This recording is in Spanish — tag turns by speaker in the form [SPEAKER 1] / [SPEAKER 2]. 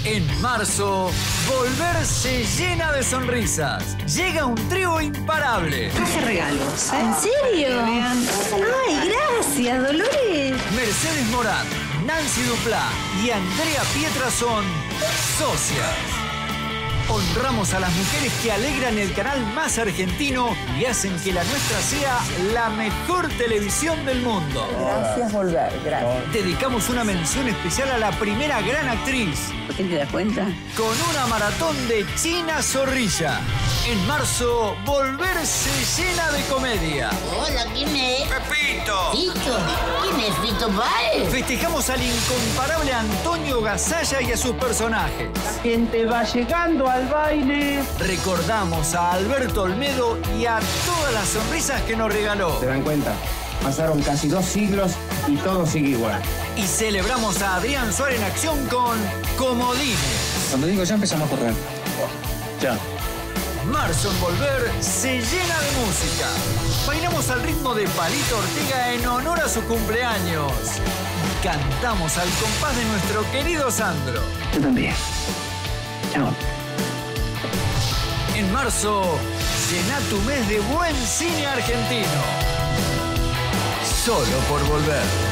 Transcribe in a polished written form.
[SPEAKER 1] En marzo, Volver se llena de sonrisas. Llega un trío imparable.
[SPEAKER 2] Traje regalos.
[SPEAKER 3] ¿En serio? Ay, gracias, Dolores.
[SPEAKER 1] Mercedes Morán, Nancy Duplá y Andrea Pietra son socias. Honramos a las mujeres que alegran el canal más argentino y hacen que la nuestra sea la mejor televisión del mundo.
[SPEAKER 4] Gracias, Volver, gracias.
[SPEAKER 1] Dedicamos una mención especial a la primera gran actriz.
[SPEAKER 2] ¿Por qué te das cuenta?
[SPEAKER 1] Con una maratón de China Zorrilla. En marzo, Volver se llena de comedia.
[SPEAKER 5] Hola, ¿quién es?
[SPEAKER 1] ¡Pepito!
[SPEAKER 5] ¿Fito? ¿Quién es Fito Páez?
[SPEAKER 1] Festejamos al incomparable Antonio Gasalla y a sus personajes.
[SPEAKER 4] La gente va llegando al baile.
[SPEAKER 1] Recordamos a Alberto Olmedo y a todas las sonrisas que nos regaló.
[SPEAKER 6] ¿Se dan cuenta? Pasaron casi 2 siglos y todo sigue igual.
[SPEAKER 1] Y celebramos a Adrián Suárez en acción con Comodines.
[SPEAKER 6] Cuando digo ya empezamos a correr. Ya.
[SPEAKER 1] Marzo en Volver se llena de música. Bailamos al ritmo de Palito Ortega en honor a su cumpleaños. Y cantamos al compás de nuestro querido Sandro.
[SPEAKER 6] Yo también. Chao.
[SPEAKER 1] En marzo, llena tu mes de buen cine argentino. Solo por Volver.